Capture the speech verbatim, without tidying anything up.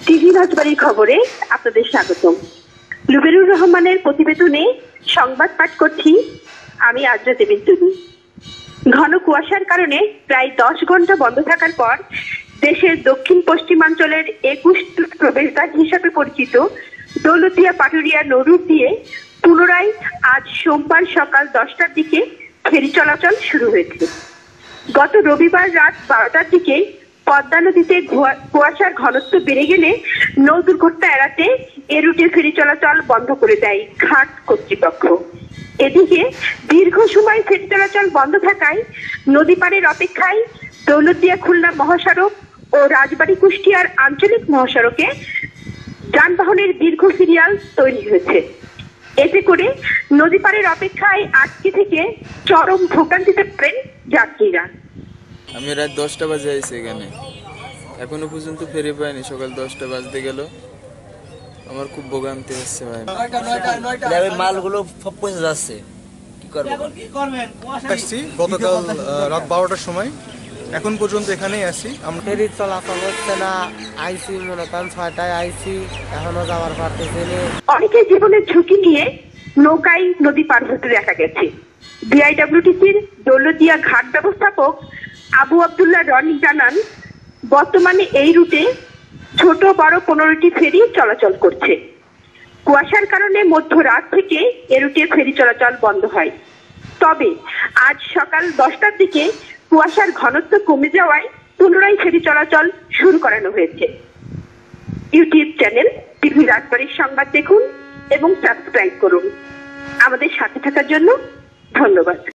TV রাজবাড়ির খবরে আপনাদের স্বাগতম। লুবেরুর রহমানের প্রতিবেদনে সংবাদ পাঠ করছি আমি আজরা দেবী। ঘন কুয়াশার কারণে প্রায় দশ ঘন্টা বন্ধ থাকার পর দেশের দক্ষিণ পশ্চিমাঞ্চলের একুশ প্রবেশদ্বার হিসাবে পরিচিত দৌলতিয়া পাটুরিয়া নদী দিয়ে পুনরায় আজ সোমবার সকাল দশটার দিকে ফেরি চলাচল শুরু হয়েছে। গত রবিবার রাত বারোটার দিকে পদ্মা নদীতে কুয়াশার ঘনত্ব বেড়ে গেলে নৌ দুর্ঘটনা এড়াতে এ রুটে ফেরি চলাচল বন্ধ করে দেয় ঘাট কর্তৃপক্ষ। এদিকে দীর্ঘ সময় ফেরি চলাচল বন্ধ থাকায় নদী পাড়ের অপেক্ষায় দৌলতদিয়া খুলনা মহাসড়ক ও রাজবাড়ী কুষ্টিয়ার আঞ্চলিক মহাসড়কে যানবাহনের দীর্ঘ সিরিয়াল তৈরি হয়েছে। এতে করে নদী পাড়ের অপেক্ষায় আটকে থেকে চরম ভোগান্তিতে পড়েন যাত্রীরা। আমি রাত দশটা বাজে আইছি এখানে, এখনো পর্যন্ত ফেরি পাইনি। সকাল দশটা বাজতে গেল, আমার খুব ভোগান্তি হচ্ছে ভাই। মালগুলো সব পয়সা যাচ্ছে, কি করবো? আসছি গতকাল রাত বারোটার সময়, এখন পর্যন্ত এখানেই আছি। ফেরি চলাচল হচ্ছে না, আইসি মনে করেন ছয়টায় আইসি, এখনো যাওয়ার পারতেছি না। অনেকে জীবনের ঝুঁকি নিয়ে নৌকায় নদী পার হতে দেখা গেছে। বিআইডব্লিউটিসির দৌলতদিয়া ঘাট ব্যবস্থাপক আবু আব্দুল্লাহ রনি জানান, বর্তমানে এই রুটে ছোট বড় পনেরোটি ফেরি চলাচল করছে। কুয়াশার কারণে মধ্যরাত থেকে এ রুটে ফেরি চলাচল বন্ধ হয়। তবে আজ সকাল দশটার দিকে কুয়াশার ঘনত্ব কমে যাওয়ায় পুনরায় ফেরি চলাচল শুরু করানো হয়েছে। ইউটিউব চ্যানেল টিভি রাজবাড়ির সংবাদ দেখুন এবং সাবস্ক্রাইব করুন। আমাদের সাথে থাকার জন্য ধন্যবাদ।